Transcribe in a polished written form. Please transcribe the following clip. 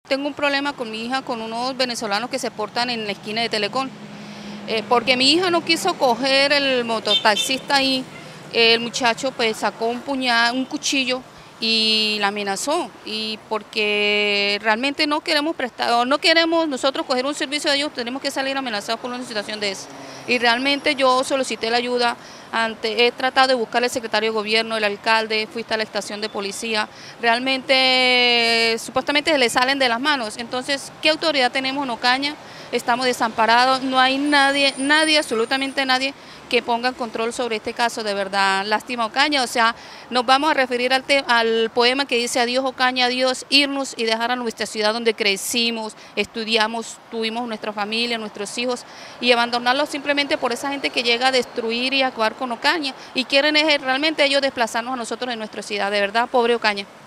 tengo un problema con mi hija, con unos venezolanos que se portan en la esquina de Telecom. Porque mi hija no quiso coger el mototaxista ahí, el muchacho pues sacó un puñal, un cuchillo y la amenazó. Y porque realmente no queremos prestar, o no queremos nosotros coger un servicio de ellos, tenemos que salir amenazados por una situación de eso. Y realmente yo solicité la ayuda, he tratado de buscar al secretario de gobierno, el alcalde, fui hasta la estación de policía. Realmente supuestamente se le salen de las manos. Entonces, ¿qué autoridad tenemos en Ocaña? Estamos desamparados, no hay nadie, absolutamente nadie que ponga control sobre este caso, de verdad, lástima Ocaña. O sea, nos vamos a referir al poema que dice adiós Ocaña, adiós, irnos y dejar a nuestra ciudad donde crecimos, estudiamos, tuvimos nuestra familia, nuestros hijos, y abandonarlos simplemente por esa gente que llega a destruir y a acabar con Ocaña, y quieren realmente ellos desplazarnos a nosotros en nuestra ciudad, de verdad, pobre Ocaña.